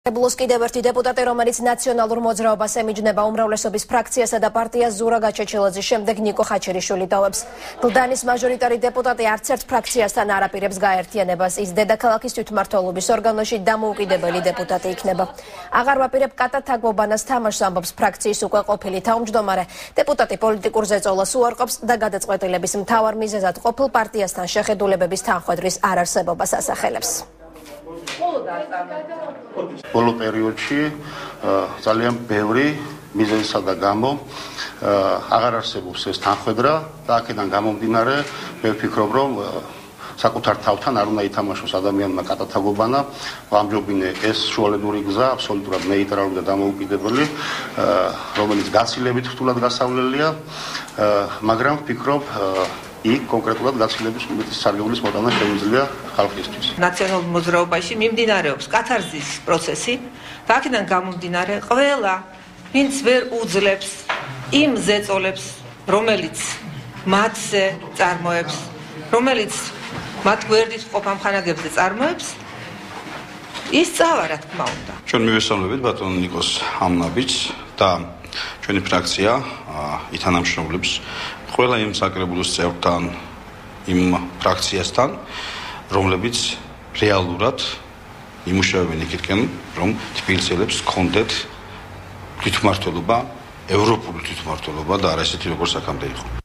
ბლოს კიდევ ერთი დეპუტატი, რომელიც ნაციონალურ მოძრაობას ემიჯნება უმრავლესობის ფრაქციასა და პარტიას ზურა გაჩეჩილაძის შემდეგ ნიკო ხაჩერიშვილი ტოვებს. გლდანის მაჟორიტარი დეპუტატი არც ერთ ფრაქციასთან არ აპირებს გაერთიანებას. ის დედაქალაქის თვითმმართველობის ორგანოში დამოუკიდებელი დეპუტატი იქნება. აღარ ვაპირებ კატა თაგვობანას თამაშს, ამბობს ფრაქციის უკვე ყოფილი თავმჯდომარე. დეპუტატი პოლიტიკურ ზეწოლას უარყოფს და გადაწყვეტილების მთავარ მიზეზად ყოფილ პარტიასთან შეხედულებების თანხმედრის არარსებობას ასახელებს. Ბოლო პერიოდში ძალიან ბევრი მიზეზისა და გამო აღარ არსებობს ეს თანხმედრა და აქედან გამომდინარე მე ვფიქრობ რომ საკუთარ თავთან არ უნდა ითამაშოს ადამიანმა კატათაგობანა ვამჯობინე ეს შუალედური გზა აბსოლუტურად ნეიტრალური და დამოუკიდებელი რომელიც გაცილებით რთულად გასავლელია მაგრამ ვფიქრობ იქ კონკრეტულად გაცილების სარგებლის მოტანა შემიძლია ხალხისთვის. ნაციონალურ მოძრაობაში მიმდინარეობს კათარზის პროცესი და აქედან გამომდინარე ყველა ვინც ვერ უძლებს იმ ზეწოლებს რომელიც მათზე წარმოებს რომელიც მათ გვერდით ყოფ ამხანაგებზე წარმოებს ის წავა რა თქმა უნდა. ჩვენ მივესალმებით ბატონ ნიკოს ამნაბიჯს და ჩვენი ფრაქცია ითანამშრომლებს ყველა იმ საკრებულოს წევრთან იმ ფრაქციასთან რომლებიც რეალურად იმუშავებენ იქითკენ რომ თბილისელებს ჰქონდეთ თვითმმართველობა ევროპული თვითმმართველობა და არა ესეთი როგორც აქამდე იყო.